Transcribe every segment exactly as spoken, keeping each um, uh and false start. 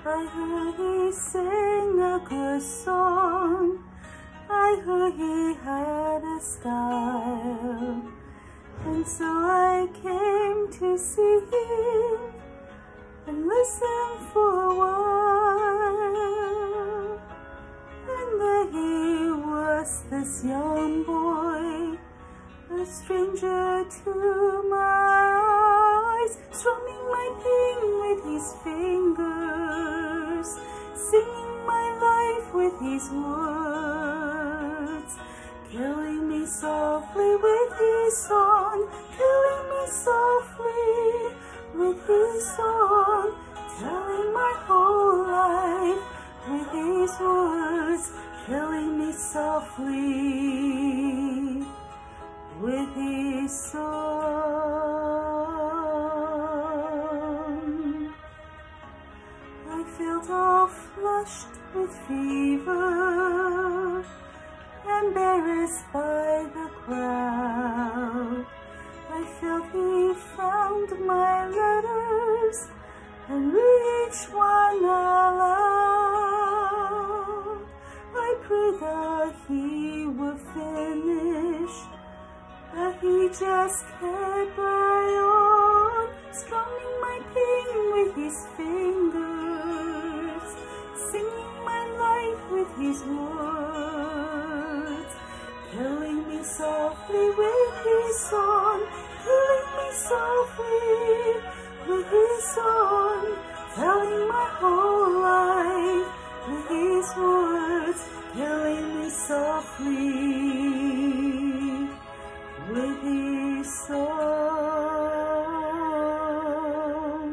I heard he sang a good song. I heard he had a style. And so I came to see him and listen for a while. And there he was, this young boy, a stranger to my eyes, strumming my pain with his fingers, singing my life with his words, killing me softly with his song, killing me softly with his song, telling my whole life with his words, killing me softly with his song. I felt all flushed with fever, embarrassed by the crowd. I felt he found my letters and read each one aloud. I prayed that he would finish, but he just kept right on, strumming my pain with his fingers, singing my life with his words, killing me softly with his song, killing me softly with his song, telling my whole life with his words, killing me softly with his song.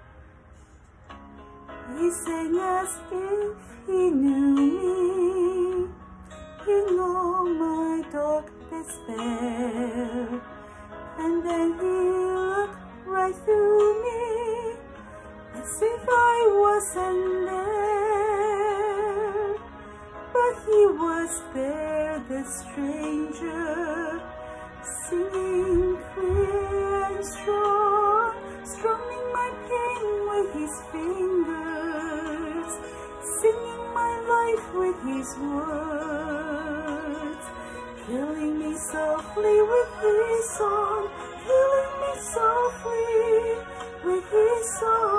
He sang as if he knew me, he knew my dark despair, and then he looked right through me as if I wasn't there. But he was there, the stranger, singing clear and strong, strumming my pain with his fingers, singing my life with his words, killing me softly with his song, killing me softly with his song.